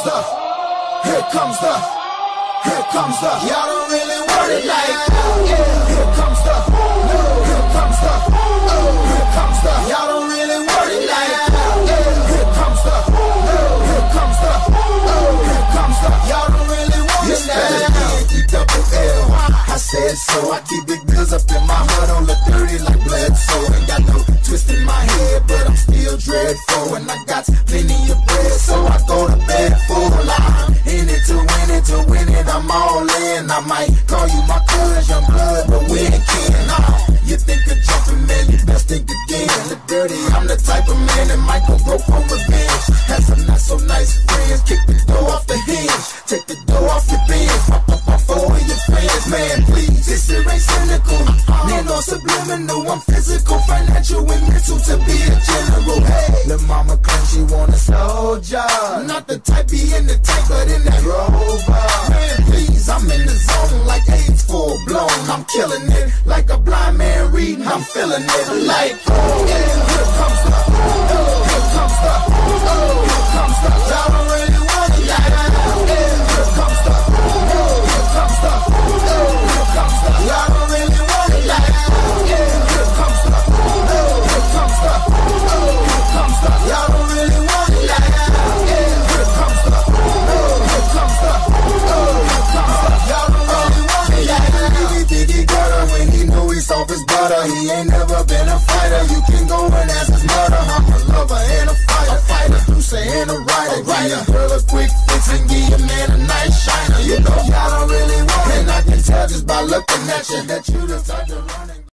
y'all don't really want it like that. Here comes the, here comes the, here comes the, y'all don't really want it like that. Here comes the, here comes the, here comes the, y'all don't really want it like that. E-double-L, I said so, I keep big bills up in my heart on the dirty like blood, so ain't got no twist in my head, but I'm still dreadful, and I got plenty of bread, so I go to bed full. I'm in it to win it, to win it, I'm all in. I might call you my cuz, young blood, but we ain't kin. You think of jumping, man, you best think again. The dirty, I'm the type of man that might go broke for revenge. Have some not so nice friends, kick the door off the hinge, take the door off your bins, pop up my phone with your fans, man, please. This shit ain't cynical, man, no subliminal. I'm physical, financial, and mental to be a general. Hey, the mama claims she want a soldier, not the type be in the tank, but in that Rover. Man, please, I'm in the zone like AIDS full blown. I'm killing it like a blind man reading. I'm feeling it like, oh yeah, here comes the, here comes the, here comes the. Y'all don't really want it like that. Here comes the, here comes the, here comes the. Y'all don't really want it like that. Here comes the, here comes the, here comes the. Y'all don't really want it like that. Here comes the, here comes the, here comes the. Y'all don't really want it like that. Diggy gutter when he knew he soft his butter. He ain't never been a fighter. You can go and ask his mother. I'm a lover and a fighter, producer and a writer. Give your girl a quick fix and give your man a nice shiner. You know y'all don't really want it, and I can tell just by looking at you that you the type to run.